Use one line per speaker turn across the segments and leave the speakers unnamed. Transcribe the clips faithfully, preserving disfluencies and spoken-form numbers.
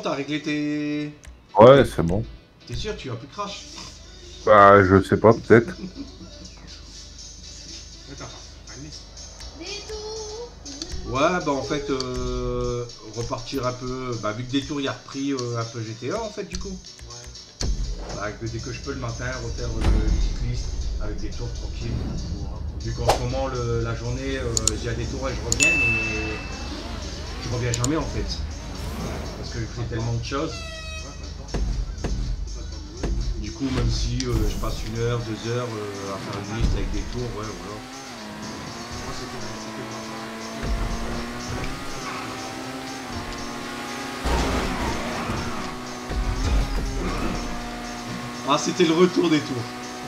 t'as réglé tes...
Ouais, c'est bon.
T'es sûr, tu vas plus crash?
Bah, je sais pas, peut-être.
Ouais, bah en fait, euh, repartir un peu, bah vu que Détour il a repris euh, un peu G T A en fait du coup. Ouais. Bah, que dès que je peux le matin, refaire euh, une petite liste avec des tours tranquilles. Vu qu'en ce moment, le, la journée, euh, j'ai à Détour et je reviens, mais je reviens jamais en fait. Parce que je fais tellement de choses. Du coup, même si euh, je passe une heure, deux heures euh, à faire une liste avec des tours, ouais, voilà. Ah, c'était le retour des tours.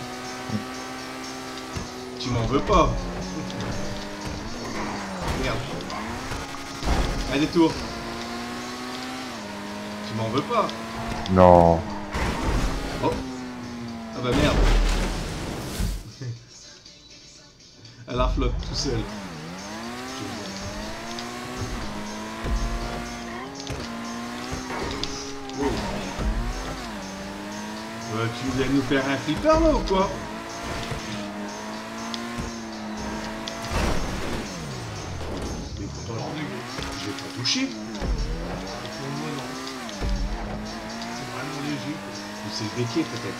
Tu m'en veux pas. Merde. Allez, des tours. Tu m'en veux pas.
Non.
Oh. Ah bah merde. Elle la flotte tout seul. Oh. Euh, tu viens nous faire un flipper là ou quoi? Mais pourtant j'ai pas touché. Pour moi non. C'est vraiment léger. Ou c'est le béquet peut-être.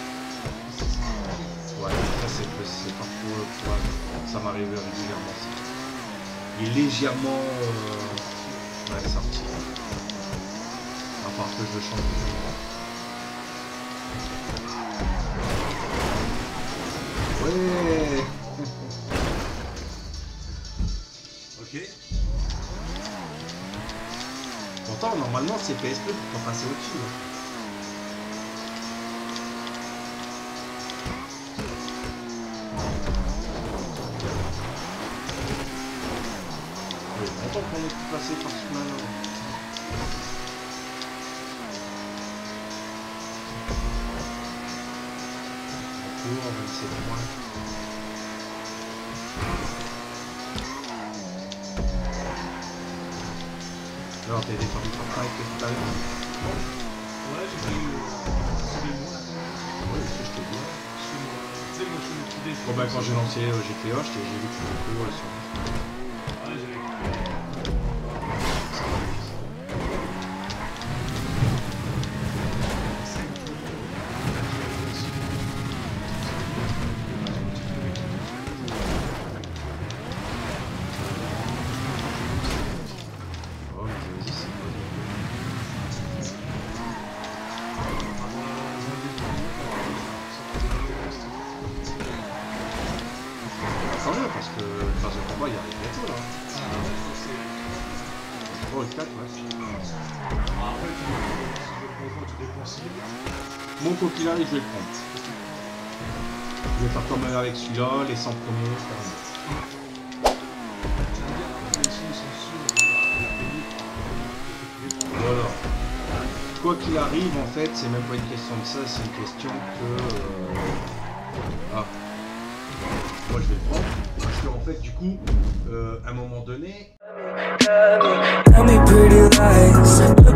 Ouais, ça c'est pas pour, pour ça m'arrive régulièrement. Il est légèrement euh, ouais, sorti. À part que je change de moment. Ouais. Ok. Pourtant normalement c'est P S P pour pas passer au-dessus. On est pu passer par ce chemin là. On va essayer de voir. Alors t'as descendu par cinq tout à l'heure. Ouais, j'ai pris le moi. Ouais, je te vois. Tu sais, moi je suis le Bon bah quand j'ai lancé G T A, j'ai vu que le coup sur. Ouais, j'avais parce que le phase de combat il arrive bientôt là. trois ou quatre, ouais. Mon quoi qu'il arrive, je vais le prendre. Je vais faire comme avec celui-là, les cent premiers, faire un voilà. Quoi qu'il arrive, en fait, c'est même pas une question de ça, c'est une question que... Euh... Ah. Moi je vais le prendre, parce qu'en fait du coup, euh, à un moment donné...